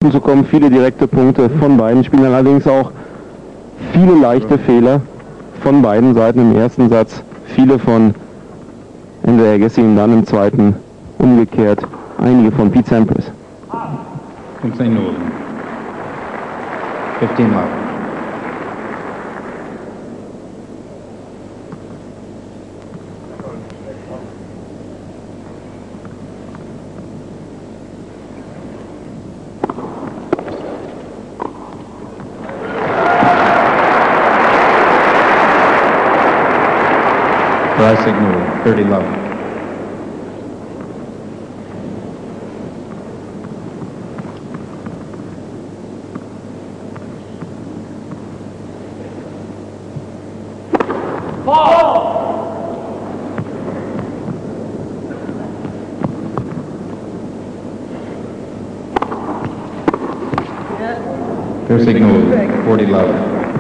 zu kommen. Viele direkte Punkte von beiden Spielern, allerdings auch viele leichte Fehler von beiden Seiten im ersten Satz. Viele von Andrew Agassi und dann im zweiten umgekehrt einige von Pete Sampras. 15 0. 15 love. Dry signal, 30 love. Clear signal, 40 love.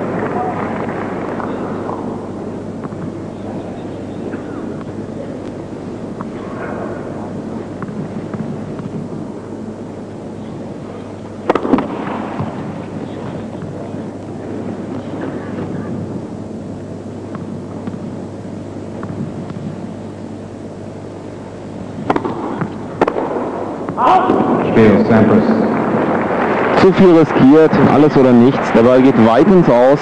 Spiel, Sampras. Zu viel riskiert, alles oder nichts. Der Ball geht weit ins Aus.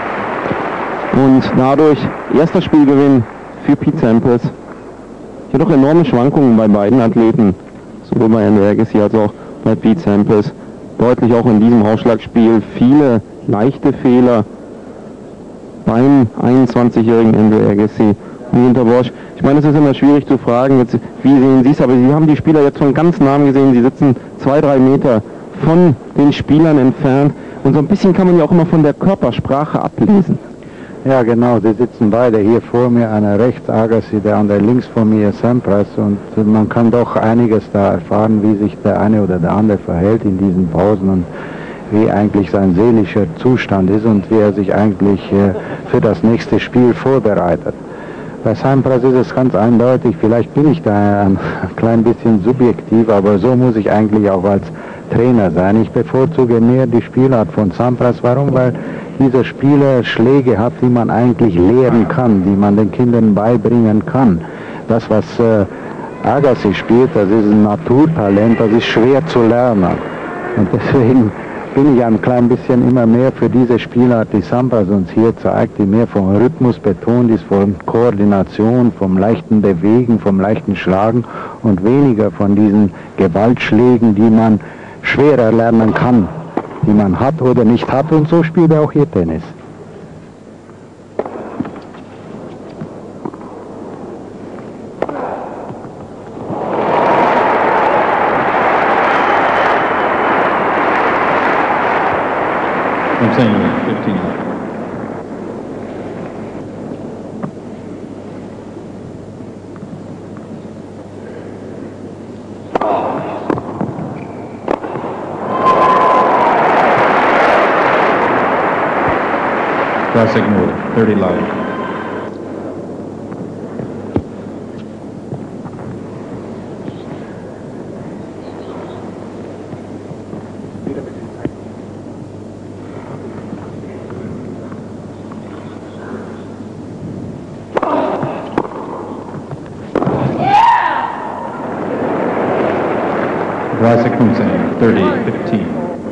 Und dadurch erster Spielgewinn für Pete Sampras. Hier doch enorme Schwankungen bei beiden Athleten. Sowohl bei Andrew Agassi als auch bei Pete Sampras. Deutlich auch in diesem Ausschlagspiel viele leichte Fehler beim 21-jährigen Andrew Agassi. Günter Bosch. Ich meine, es ist immer schwierig zu fragen, jetzt, wie sehen Sie es, aber Sie haben die Spieler jetzt von ganz nah gesehen. Sie sitzen 2-3 Meter von den Spielern entfernt und so ein bisschen kann man ja auch immer von der Körpersprache ablesen. Ja genau, sie sitzen beide hier vor mir, einer rechts Agassi, der andere links vor mir Sampras, und man kann doch einiges da erfahren, wie sich der eine oder der andere verhält in diesen Pausen und wie eigentlich sein seelischer Zustand ist und wie er sich eigentlich für das nächste Spiel vorbereitet. Bei Sampras ist es ganz eindeutig, vielleicht bin ich da ein klein bisschen subjektiv, aber so muss ich eigentlich auch als Trainer sein. Ich bevorzuge mehr die Spielart von Sampras. Warum? Weil dieser Spieler Schläge hat, die man eigentlich lehren kann, die man den Kindern beibringen kann. Das, was Agassi spielt, das ist ein Naturtalent, das ist schwer zu lernen. Und deswegen bin ich ein klein bisschen immer mehr für diese Spielart, die Sampras uns hier zeigt, die mehr vom Rhythmus betont ist, von Koordination, vom leichten Bewegen, vom leichten Schlagen und weniger von diesen Gewaltschlägen, die man schwerer lernen kann, die man hat oder nicht hat, und so spielt er auch hier Tennis. I'm saying 15 love. Classic move, 30 love. Classic Hussein, 30-15.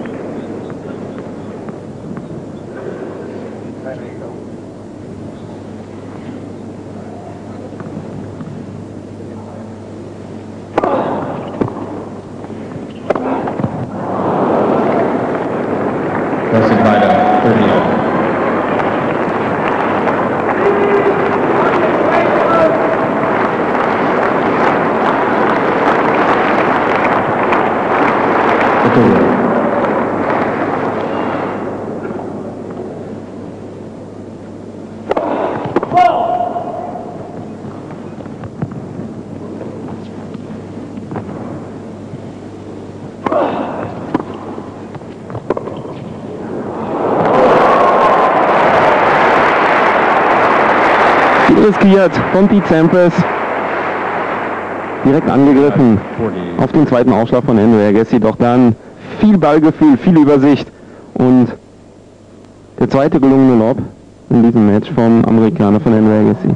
Classic Vida, 30-0. Riskiert von Pete Sampras, direkt angegriffen auf den zweiten Aufschlag von Andrew Agassi, doch dann viel Ballgefühl, viel Übersicht und der zweite gelungene Lob in diesem Match vom Amerikaner von Andrew Agassi.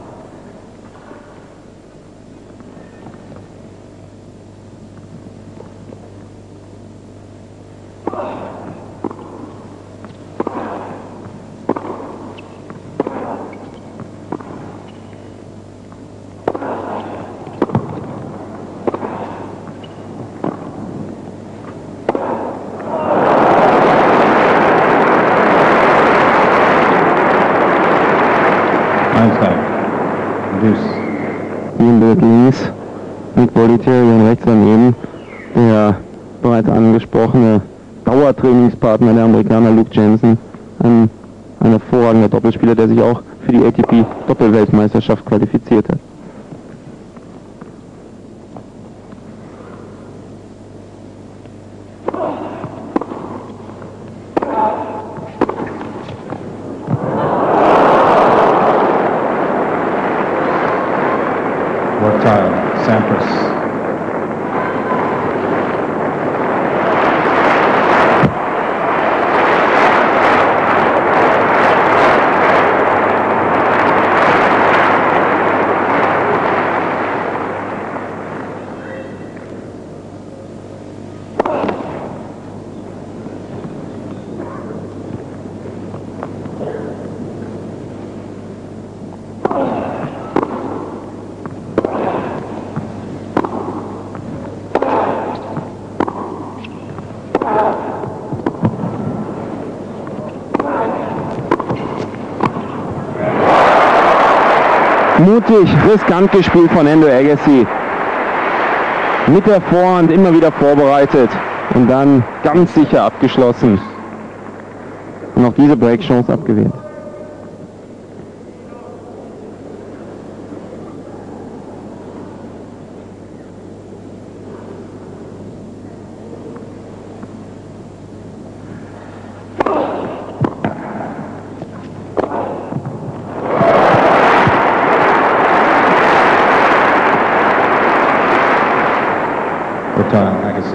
Links, Nick Bollettieri rechts daneben, der bereits angesprochene Dauertrainingspartner der Amerikaner Luke Jensen, ein hervorragender Doppelspieler, der sich auch für die ATP Doppelweltmeisterschaft qualifiziert hat. Sampras. Mutig, riskant gespielt von Andrew Agassi. Mit der Vorhand immer wieder vorbereitet und dann ganz sicher abgeschlossen. Und auch diese Breakchance abgewehrt. Agassi.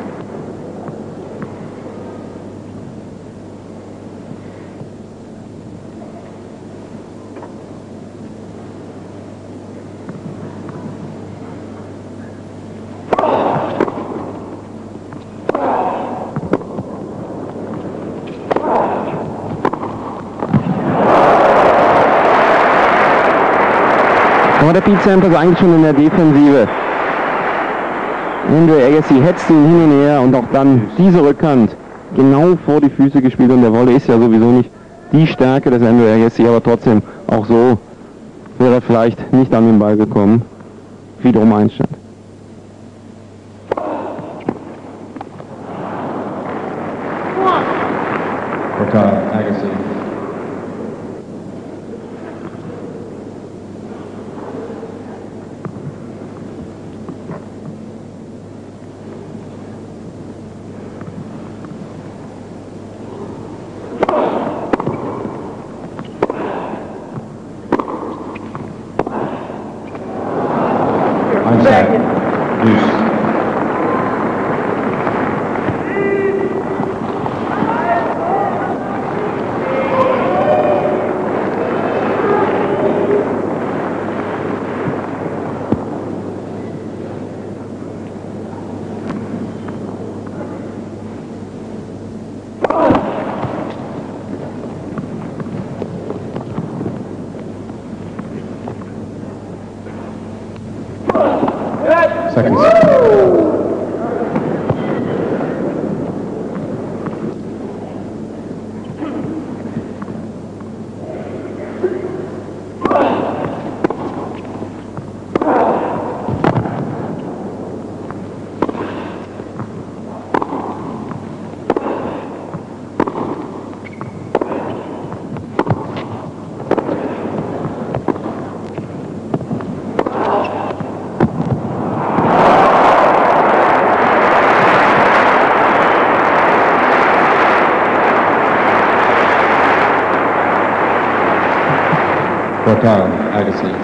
Aber der Pete Sampras eigentlich schon in der Defensive. Andrew Agassi hetzt ihn hin und her und auch dann diese Rückhand genau vor die Füße gespielt und der Volley ist ja sowieso nicht die Stärke des Andrew Agassi, aber trotzdem auch so wäre er vielleicht nicht an den Ball gekommen, wie drum einstand. Agassi. Seconds. Agassi.